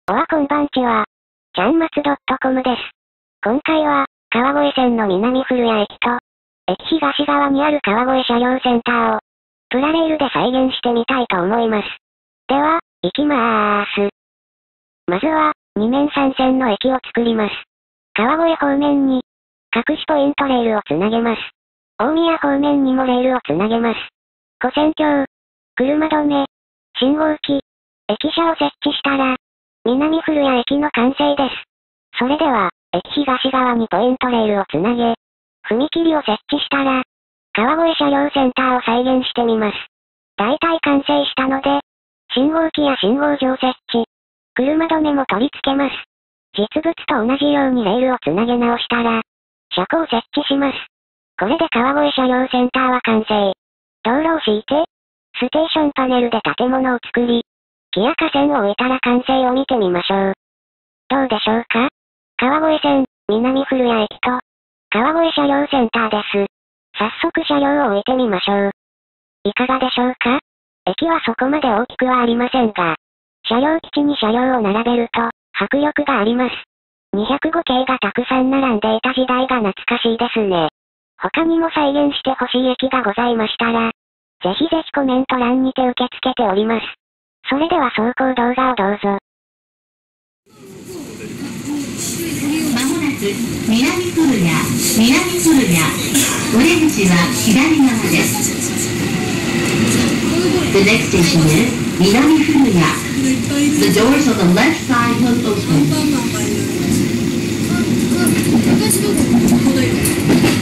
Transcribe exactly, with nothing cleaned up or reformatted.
おはこんばんちは。ちゃんまつ .com です。今回は、川越線の南古谷駅と、駅東側にある川越車両センターを、プラレールで再現してみたいと思います。では、行きまーす。まずは、に面さん線の駅を作ります。川越方面に、隠しポイントレールをつなげます。大宮方面にもレールをつなげます。跨線橋、車止め、信号機、駅舎を設置したら、南古谷駅の完成です。それでは、駅東側にポイントレールをつなげ、踏切を設置したら、川越車両センターを再現してみます。大体完成したので、信号機や信号場設置、車止めも取り付けます。実物と同じようにレールをつなげ直したら、車庫を設置します。これで川越車両センターは完成。道路を敷いて、ステーションパネルで建物を作り、木や架線を置いたら完成を見てみましょう。どうでしょうか？川越線、南古谷駅と、川越車両センターです。早速車両を置いてみましょう。いかがでしょうか？駅はそこまで大きくはありませんが、車両基地に車両を並べると、迫力があります。にひゃくご系がたくさん並んでいた時代が懐かしいですね。他にも再現してほしい駅がございましたら、ぜひぜひコメント欄にて受け付けております。それでは走行動画をどうぞ。 まもなく南古谷、南古谷、お出口は左側です。The next station is 南古谷。The doors on the left side will open.